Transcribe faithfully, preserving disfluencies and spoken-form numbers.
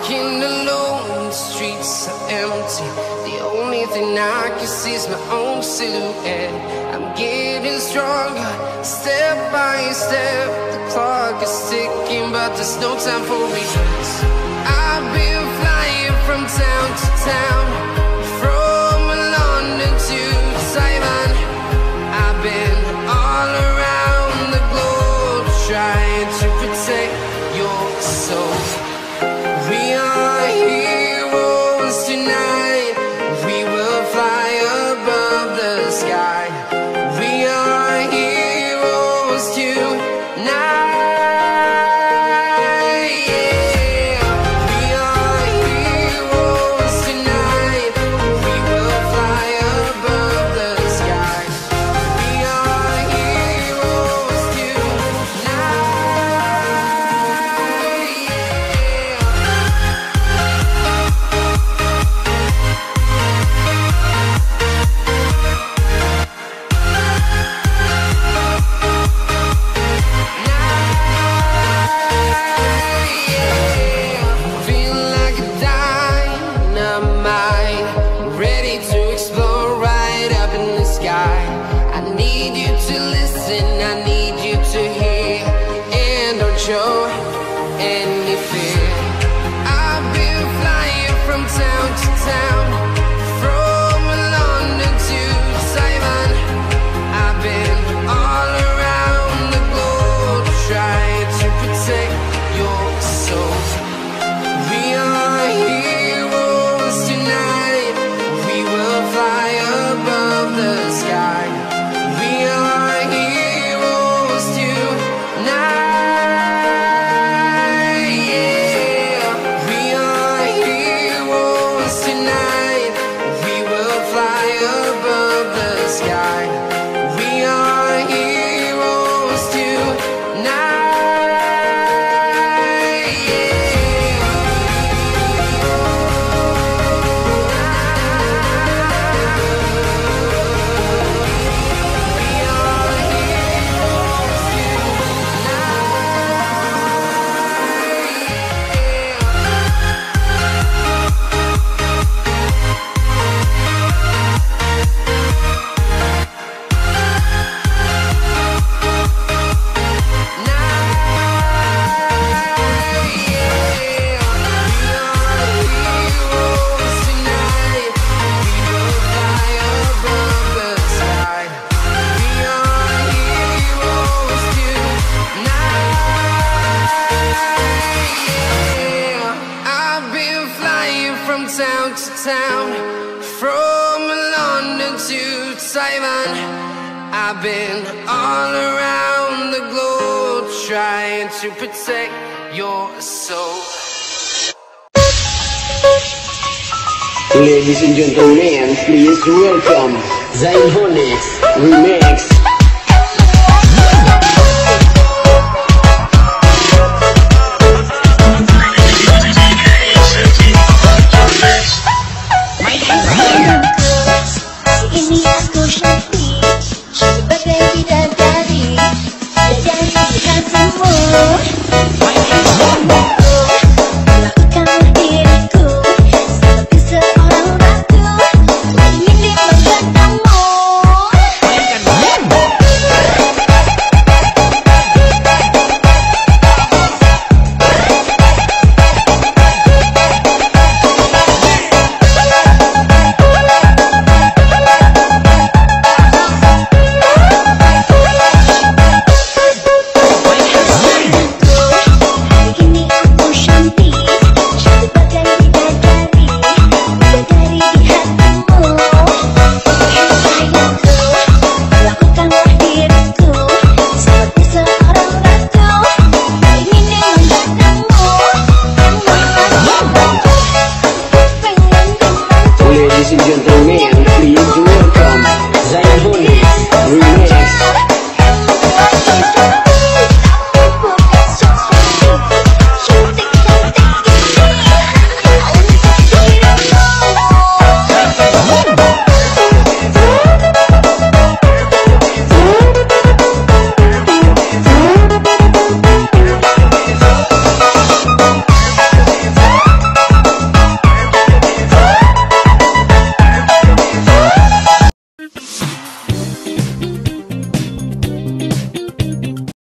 walking alone, the streets are empty. The only thing I can see is my own silhouette. I'm getting stronger, step by step. The clock is ticking, but there's no time for regrets. I've been flying from town to town, from London to Taiwan. I've been all around the globe, trying to protect your soul. We are heroes tonight. We will fly above the sky. We are heroes tonight. Show any fear. I've been flying from town to town, from London to Taiwan. I've been all around the globe, trying to protect your soul. We are heroes tonight. We will fly above the sky. We are heroes tonight. Town to town, from London to Taiwan. I've been all around the globe, trying to protect your soul. Ladies and gentlemen, please welcome Zayn Onyx Remix.